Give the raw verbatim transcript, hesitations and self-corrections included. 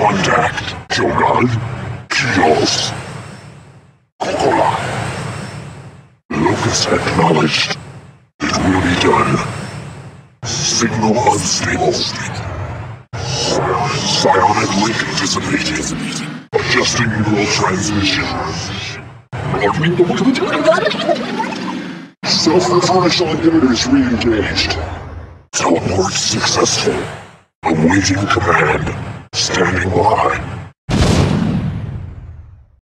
Contact. Shogun. Kios. Kokola. Locus acknowledged. It will be done. Signal unstable. Psionic link dissipated. Adjusting neural transmission. Self-referential inhibitors re-engaged. Teleport successful. Awaiting command. Standing by.